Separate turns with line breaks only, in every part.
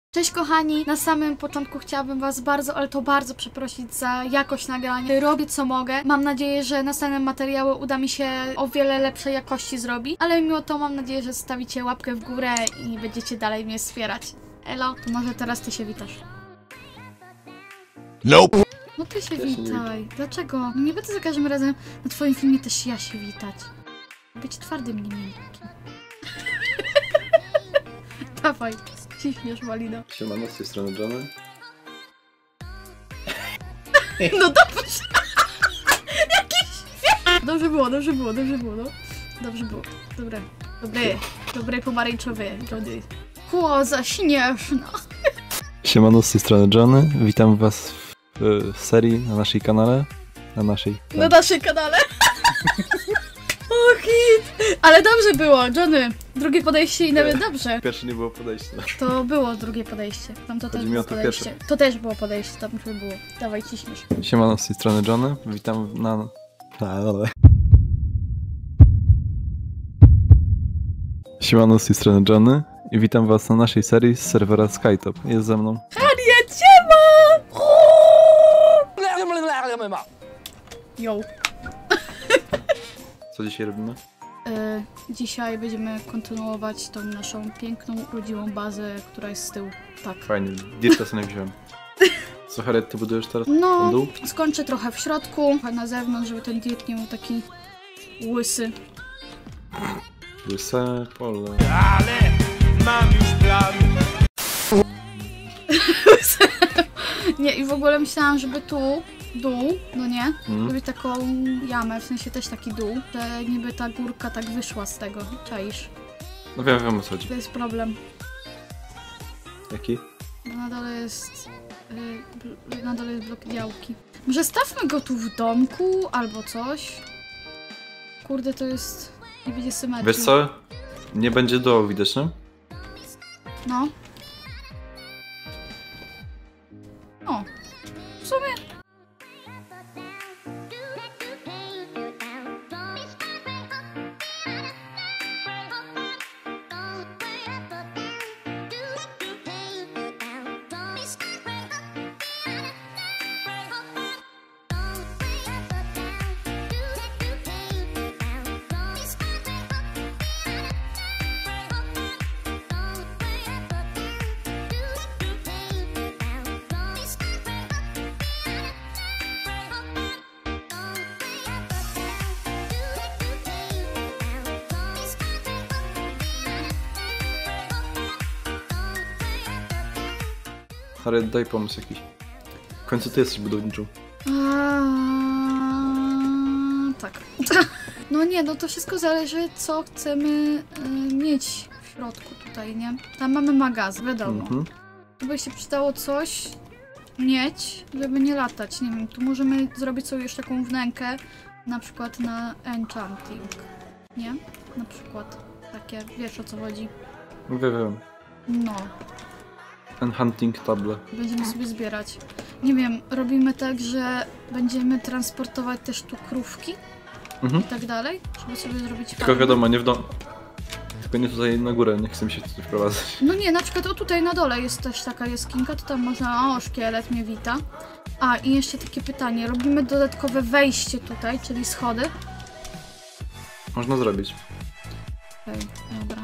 Cześć kochani, na samym początku chciałabym was bardzo, ale to bardzo przeprosić za jakość nagrania. Robię co mogę. Mam nadzieję, że następne materiały uda mi się o wiele lepszej jakości zrobić, ale mimo to mam nadzieję, że zostawicie łapkę w górę i będziecie dalej mnie wspierać. Elo, to może teraz ty się witasz.
Nope.
No ty się witaj. Dlaczego? No nie będę za każdym razem na twoim filmie też ja się witać. Być twardym, nie miękkim. Dawaj, ciśniesz, Malina.
Siemano, z tej strony Johnny.
No dobrze! Jakiś... Dobrze było, no. Dobrze było. Dobre pomarańczowe, Jody. Kłoza śnieżna.
Siemano, z tej strony Johnny. Witam was w serii na naszej kanale. Na naszej kanale.
O hit! Ale dobrze było, Johnny. Drugie podejście i nawet dobrze.
Pierwsze nie było podejście.
To było drugie podejście. Tam to też było podejście. To też było podejście, tam już było. Dawaj, ciśniesz.
Siemano, z tej strony Johnny. Witam na... Siemano, z tej strony Johnny. I witam was na naszej serii z serwera Skytop. Jest ze mną
Harriet, siema! Yo.
Co dzisiaj robimy?
Dzisiaj będziemy kontynuować tą naszą piękną, rodzimą bazę, która jest z tyłu. Tak.
Fajnie, dirta sobie nie wziąłem. Co, Harriet, ty budujesz teraz
No,
ten dół?
skończę trochę w środku, a na zewnątrz, żeby ten dirt nie był taki łysy.
Łyse pole.
Ale mam już plan.
Nie, i w ogóle myślałam, żeby tu dół, no nie? Zrobić taką jamę, w sensie też taki dół, że niby ta górka tak wyszła z tego, czaisz?
No wiem o co chodzi.
To jest problem.
Jaki?
Bo na dole jest... na dole jest blok działki. Może stawmy go tu w domku, albo coś? Kurde, to jest... nie będzie symetrii.
Wiesz co? Nie będzie dołu widoczny?
No. O. W sumie...
Harriet, daj pomysł jakiś. W końcu ty jesteś budowniczą.
Tak. No nie, no to wszystko zależy, co chcemy mieć w środku tutaj, nie? Tam mamy magazyn, wiadomo. Tu by się przydało coś mieć, żeby nie latać. Nie wiem, tu możemy zrobić sobie już taką wnękę, na przykład na enchanting, nie? Na przykład takie, wiesz o co chodzi.
Wiem.
No.
Hunting table.
Będziemy sobie zbierać. Nie wiem, robimy tak, że będziemy transportować też tu krówki i tak dalej, żeby sobie zrobić
Tylko
farmę.
wiadomo, nie w dom. Tylko nie tutaj na górę, nie chcę mi się tutaj wprowadzać.
No nie, na przykład o tutaj na dole jest też taka jaskinka, to tam można... O, szkielet mnie wita. A, i jeszcze takie pytanie, robimy dodatkowe wejście tutaj, czyli schody.
Można zrobić.
Okej, dobra.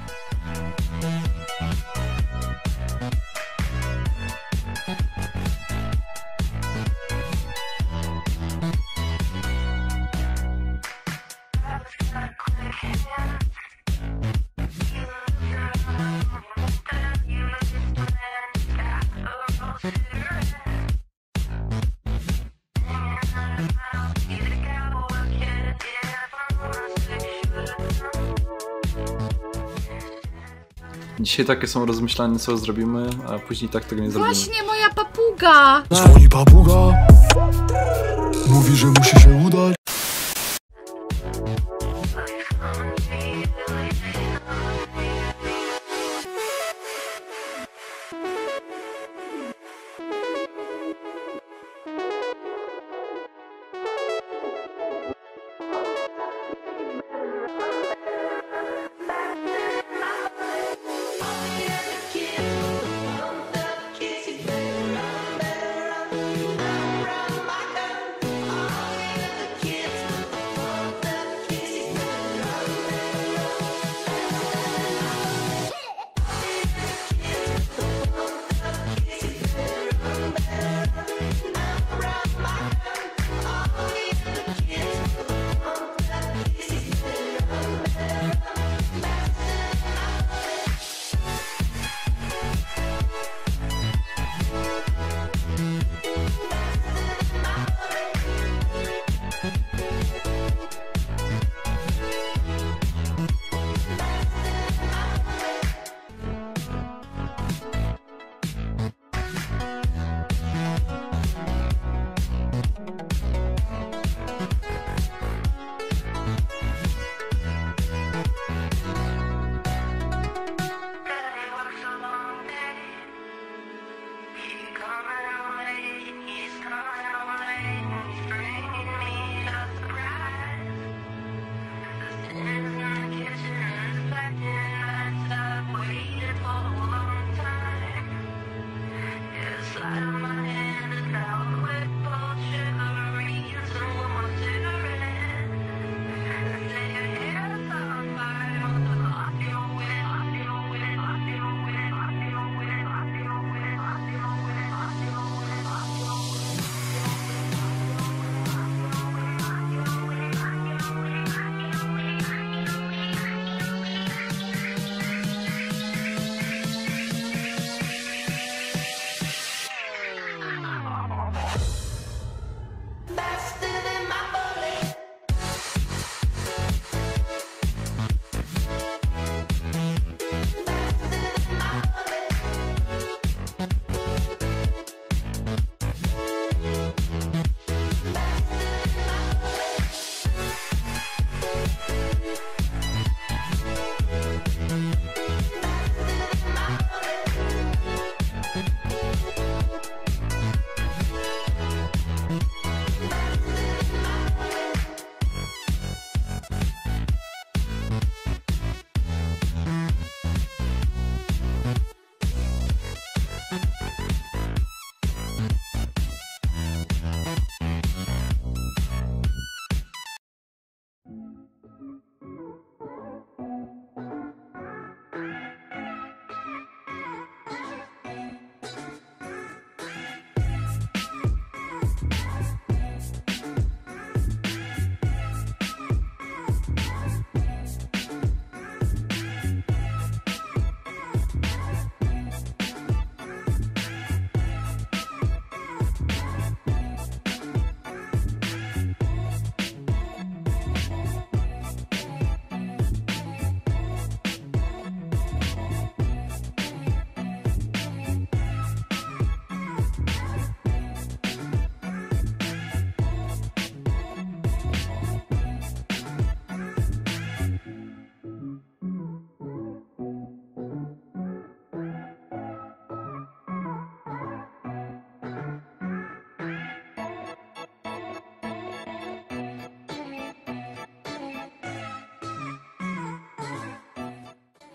Dzisiaj takie są rozmyślania, co zrobimy, a później tak tego nie zrobimy.
Właśnie moja papuga!
Dzwoni papuga, mówi, że musi się udać.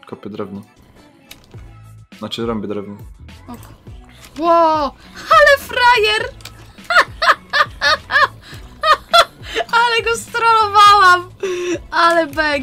Kopię drewno. Znaczy rąbię drewno.
Ok. Wow, ale frajer! Ale go strollowałam! Ale bek!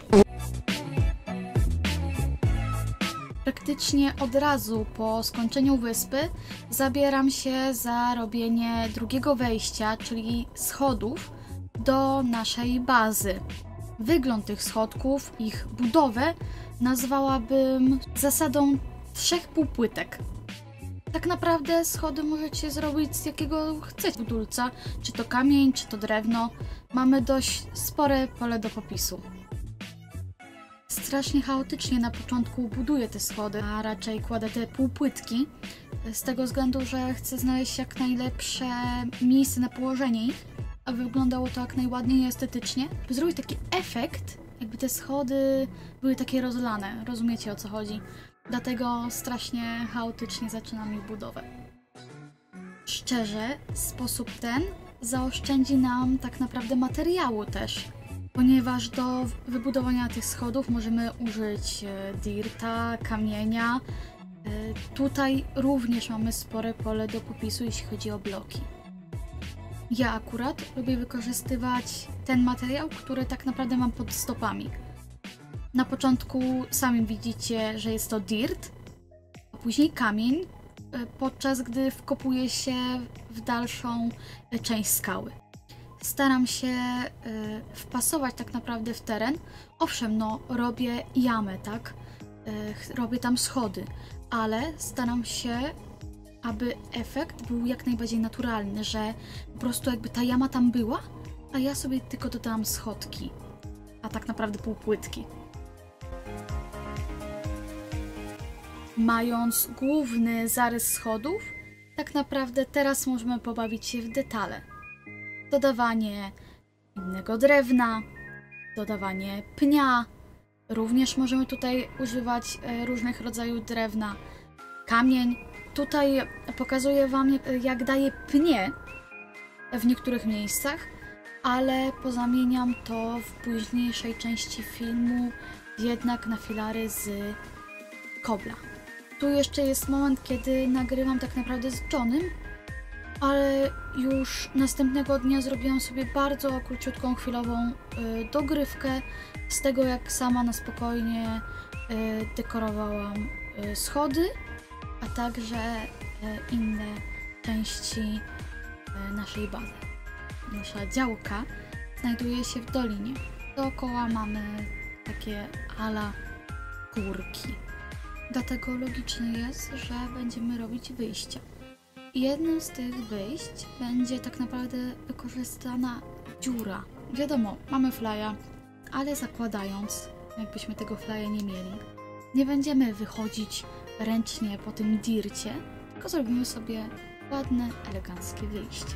Praktycznie od razu po skończeniu wyspy zabieram się za robienie drugiego wejścia, czyli schodów do naszej bazy. Wygląd tych schodków, ich budowę nazwałabym zasadą 3 półpłytek. Tak naprawdę schody możecie zrobić z jakiego chcecie budulca, czy to kamień, czy to drewno. Mamy dość spore pole do popisu. Strasznie chaotycznie na początku buduję te schody, a raczej kładę te półpłytki, z tego względu, że chcę znaleźć jak najlepsze miejsce na położenie ich, aby wyglądało to jak najładniej i estetycznie, by zrobić taki efekt, jakby te schody były takie rozlane, rozumiecie o co chodzi. Dlatego strasznie chaotycznie zaczynam ich budowę. Szczerze, sposób ten zaoszczędzi nam tak naprawdę materiału też, ponieważ do wybudowania tych schodów możemy użyć dirta, kamienia. Tutaj również mamy spore pole do popisu, jeśli chodzi o bloki. Ja akurat lubię wykorzystywać ten materiał, który tak naprawdę mam pod stopami. Na początku sami widzicie, że jest to dirt, a później kamień, podczas gdy wkopuje się w dalszą część skały. Staram się wpasować tak naprawdę w teren. Owszem, no robię jamę, tak? Robię tam schody, ale staram się, aby efekt był jak najbardziej naturalny, że po prostu jakby ta jama tam była, a ja sobie tylko dodałam schodki, a tak naprawdę półpłytki. Mając główny zarys schodów, tak naprawdę teraz możemy pobawić się w detale. Dodawanie innego drewna, dodawanie pnia. Również możemy tutaj używać różnych rodzajów drewna. Kamień. Tutaj pokazuję Wam, jak daję pnie w niektórych miejscach, ale pozamieniam to w późniejszej części filmu jednak na filary z kobla. Tu jeszcze jest moment, kiedy nagrywam tak naprawdę z Johnem, ale już następnego dnia zrobiłam sobie bardzo króciutką, chwilową dogrywkę z tego, jak sama na spokojnie dekorowałam schody, a także inne części naszej bazy. Nasza działka znajduje się w dolinie. Dookoła mamy takie ala górki. Dlatego logiczne jest, że będziemy robić wyjścia. Jednym z tych wyjść będzie tak naprawdę wykorzystana dziura. Wiadomo, mamy flya, ale zakładając, jakbyśmy tego flya nie mieli, nie będziemy wychodzić ręcznie po tym dircie, tylko zrobimy sobie ładne, eleganckie wyjście.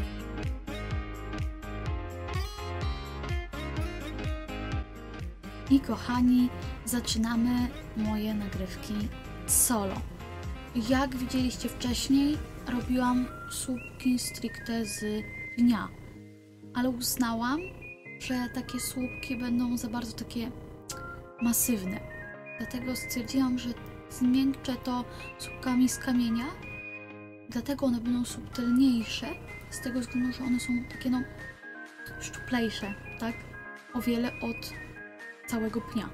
I kochani, zaczynamy moje nagrywki solo. Jak widzieliście wcześniej, robiłam słupki stricte z pnia, ale uznałam, że takie słupki będą za bardzo takie masywne. Dlatego stwierdziłam, że zmiękczę to słupkami z kamienia, dlatego one będą subtelniejsze, z tego względu, że one są takie no szczuplejsze, tak? O wiele od całego pnia.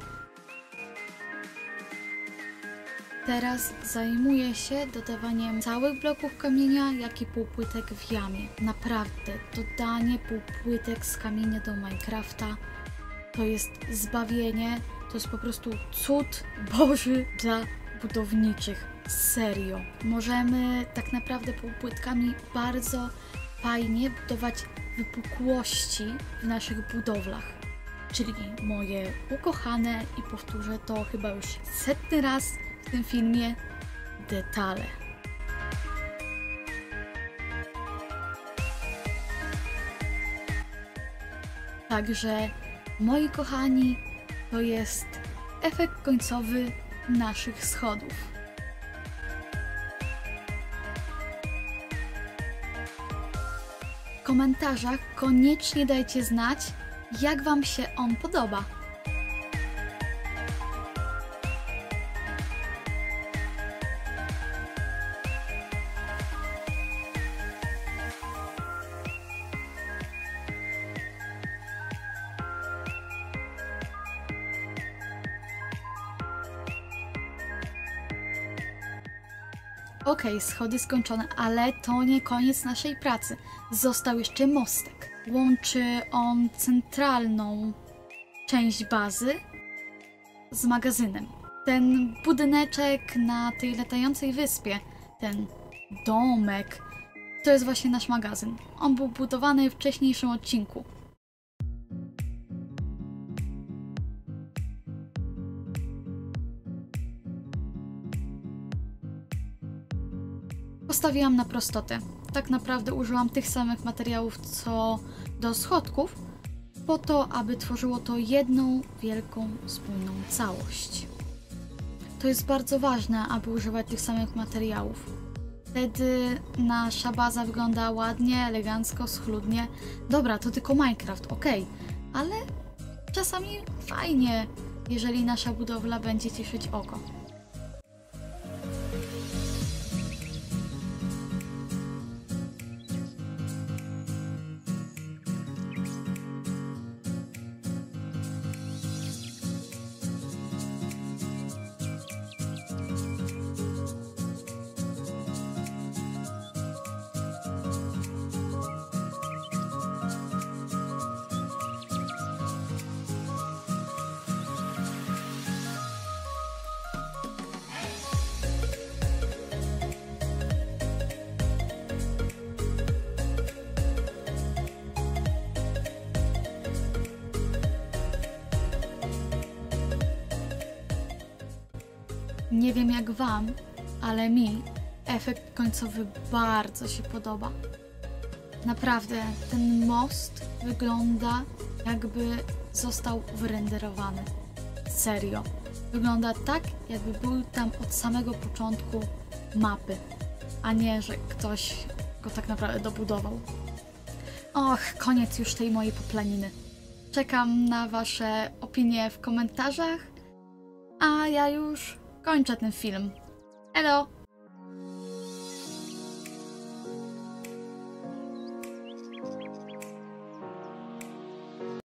Teraz zajmuję się dodawaniem całych bloków kamienia, jak i półpłytek w jamie. Naprawdę, dodanie półpłytek z kamienia do Minecrafta to jest zbawienie, to jest po prostu cud Boży dla budowniczych. Serio. Możemy tak naprawdę półpłytkami bardzo fajnie budować wypukłości w naszych budowlach. Czyli moje ukochane, i powtórzę to chyba już 100 raz w tym filmie, detale. Także, moi kochani, to jest efekt końcowy naszych schodów. W komentarzach koniecznie dajcie znać, jak Wam się on podoba. Okej, schody skończone, ale to nie koniec naszej pracy. Został jeszcze mostek. Łączy on centralną część bazy z magazynem. Ten budyneczek na tej latającej wyspie, ten domek, to jest właśnie nasz magazyn. On był budowany w wcześniejszym odcinku. Postawiłam na prostotę. Tak naprawdę użyłam tych samych materiałów co do schodków, po to, aby tworzyło to jedną wielką, spójną całość. To jest bardzo ważne, aby używać tych samych materiałów. Wtedy nasza baza wygląda ładnie, elegancko, schludnie. Dobra, to tylko Minecraft, okej, ale czasami fajnie, jeżeli nasza budowla będzie cieszyć oko. Nie wiem jak wam, ale mi efekt końcowy bardzo się podoba. Naprawdę, ten most wygląda jakby został wyrenderowany. Serio. Wygląda tak, jakby był tam od samego początku mapy, a nie, że ktoś go tak naprawdę dobudował. Och, koniec już tej mojej poplaniny. Czekam na wasze opinie w komentarzach, a ja już kończę ten film. Elo!